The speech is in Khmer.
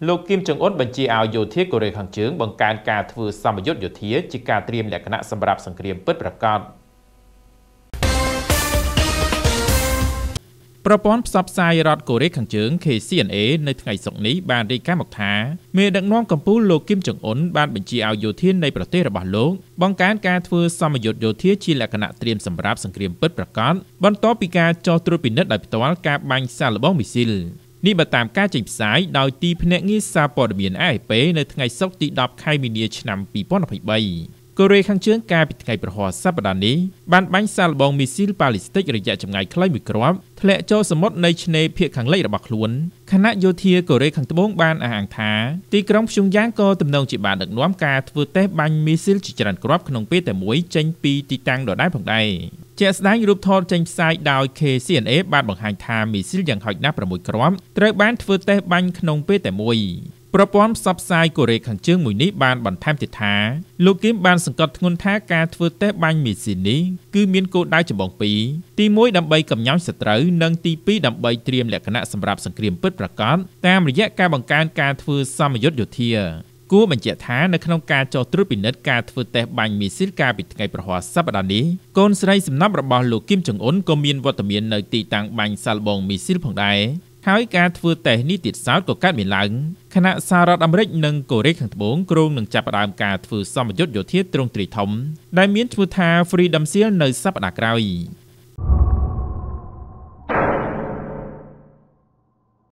លោកគីមចុងអ៊ុនបញ្ជាឲ្យយោធាកូរ៉េខាងជើងបង្កើនការធ្វើសម្ពយុទ្ធយោធាជាការត្រៀមលក្ខណៈសម្រាប់សង្គ្រាមពិតប្រាកដប្រព័ន្ធផ្សព្វផ្សាយរដ្ឋកូរ៉េខាងជើង KCNA នៅថ្ងៃសុក្រនេះបានរាយការណ៍មកថាមេដឹកនាំកម្ពុជាលោកគីមចុងអ៊ុនបានបញ្ជាឲ្យយោធានៃប្រទេសរបស់លោកបង្កើនការធ្វើសម្ពយុទ្ធយោធាជាលក្ខណៈត្រៀមសម្រាប់សង្គ្រាមពិតប្រាកដបន្ទាប់ពីការចោទត្រួតពិនិត្យដោយផ្ទាល់ការបាញ់សាកល្បងមីស៊ីលនេះបើតាមការចេញផ្សាយដោយទីភ្នាក់ងារសារព័ត៌មាន AFP នៅថ្ងៃសុក្រទី10ខែមីនាឆ្នាំ2023កូរ៉េខាងជើងកាលពីថ្ងៃប្រហ័សសប្តាហ៍នេះបានបាញ់សាកល្បងមីស៊ីលប៉ាឡីស្ទិករយៈចម្ងាយខ្លីមួយគ្រាប់ធ្លាក់ចូលសមុទ្រនៃឆ្នេរភាគខាងលិចរបស់ខ្លួនខណៈយោធាកូរ៉េខាងត្បូងបានអះអាងថាទីក្រុងព្យុងយ៉ាងក៏ទំនងជាបានដឹកនាំការធ្វើតេស្តបាញ់មីស៊ីលជាច្រើនគ្រាប់ក្នុងពេលតែមួយចេញពីទីតាំងដដែលផងដែរជាក់ស្ដែងរូបថតចេញផ្សាយដោយ KCNA បានបង្ហាញថាមីស៊ីលយ៉ាងហោចណាស់6គ្រាប់ត្រូវបានធ្វើតេស្តបាញ់ក្នុងពេលតែមួយប្រព័ន្ធផ្សព្វផ្សាយកូរ៉េខាងជើងមួយនេះបានបន្ថែមទៀតថាលោកគីមបានសង្កត់ធ្ងន់ថាការធ្វើតេស្តបាញ់មីស៊ីលនេះគឺមានគោលដៅចម្បងពីរទី1ដើម្បីកំញាំងសត្រូវនិងទី2ដើម្បីត្រៀមលក្ខណៈសម្រាប់សង្គ្រាមពិតប្រាកដតាមរយៈការបង្កើនការធ្វើសម្ពយុទ្ធយោធាគួរបញ្ជាក់ថានៅក្នុងការចោទត្រួតពិនិត្យការធ្វើតេស្តបាញ់មីស៊ីលកាលពីថ្ងៃប្រហ័សសប្តាហ៍នេះកូនស្រីសំណាប់របស់លោកគីមចុងអ៊ុនក៏មានវត្តមាននៅទីតាំងបាញ់សាកល្បងមីស៊ីលផងដែរហើយការធ្វើតេស្តនេះទៀតសោតក៏កើតមានឡើងខណៈសហរដ្ឋអាមេរិកនិងកូរ៉េខាងត្បូងគ្រោងនឹងចាប់ផ្ដើមការធ្វើសម្ពយុទ្ធយោធាទ្រង់ទ្រាយធំដែលមានឈ្មោះថា Freedom Shield នៅសប្តាហ៍ក្រោយ។